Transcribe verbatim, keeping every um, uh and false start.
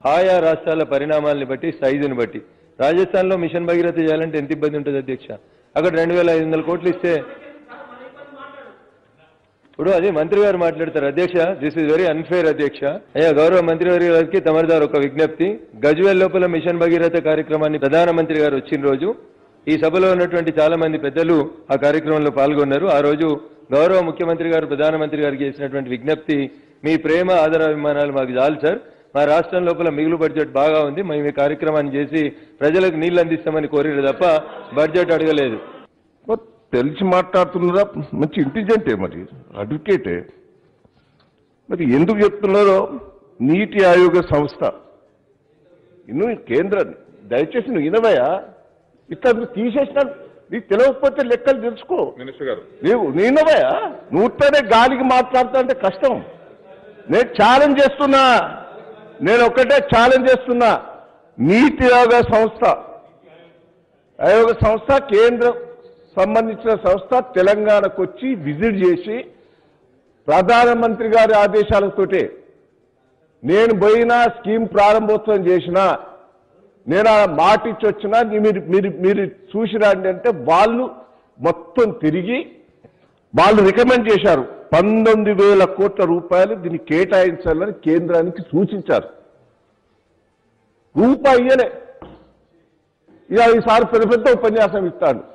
ఆయా రాష్ట్రాల పరిణామాలను బట్టి సైజును బట్టి రాజస్థాన్లో మిషన్ భగీరథ చేయాలంటే ఎంత ఇబ్బంది ఉంటుంది అధ్యక్ష? అక్కడ రెండు వేల ఐదు వందల కోట్లు ఇస్తే ఇప్పుడు అదే మంత్రి గారు మాట్లాడతారు అధ్యక్ష. దిస్ ఇస్ వెరీ అన్ఫేర్ అధ్యక్ష. అయ్యా గౌరవ మంత్రి గారికి తమరి గారు ఒక విజ్ఞప్తి. గజ్వేల్ లోపల మిషన్ భగీరథ కార్యక్రమాన్ని ప్రధానమంత్రి గారు వచ్చిన రోజు ఈ సభలో ఉన్నటువంటి చాలా మంది పెద్దలు ఆ కార్యక్రమంలో పాల్గొన్నారు. ఆ రోజు గౌరవ ముఖ్యమంత్రి గారు ప్రధానమంత్రి గారికి చేసినటువంటి విజ్ఞప్తి, మీ ప్రేమ ఆదరాభిమానాలు మాకు చాలు సార్, మా రాష్ట్రం లోపల మిగులు బడ్జెట్ బాగా ఉంది, మేము ఈ కార్యక్రమాన్ని చేసి ప్రజలకు నీళ్లు అందిస్తామని కోరారు తప్ప బడ్జెట్ అడగలేదు. తెలిసి మాట్లాడుతున్నారా? మంచి ఇంటెలిజెంటే, మరి అడ్వకేటే. మరి ఎందుకు చెప్తున్నారో నీతి ఆయోగ సంస్థ ఇನ್ನು కేంద్ర దయచేసి నువ్వు వినవయ్యా, ఇట్లా నువ్వు తీసేసిన నీకు తెలియకపోతే లెక్కలు తెలుసుకో. మినిస్టర్ గారు నీవు నేనవయ్యా, నువ్వుతోనే గాలికి మాట్లాడుతా అంటే కష్టం. నేను ఛాలెంజ్ చేస్తున్నా, నేను ఒక్కటే ఛాలెంజ్ చేస్తున్నా. నీతి ఆయోగ సంస్థ ఆయోగ సంస్థ కేంద్ర సంబంధించిన సంస్థ తెలంగాణకు వచ్చి విజిట్ చేసి ప్రధానమంత్రి గారి ఆదేశాలతోటే నేను పోయినా స్కీమ్ ప్రారంభోత్సవం చేసినా, నేను ఆ మాట ఇచ్చి వచ్చినా మీరు మీరు మీరు చూసిరండి అంటే వాళ్ళు మొత్తం తిరిగి వాళ్ళు రికమెండ్ చేశారు. పంతొమ్మిది వేల కోట్ల రూపాయలు దీన్ని కేటాయించాలని కేంద్రానికి సూచించారు. రూపాయలే ఇక ఈసారి పెద్ద పెద్ద ఉపన్యాసం ఇస్తాడు.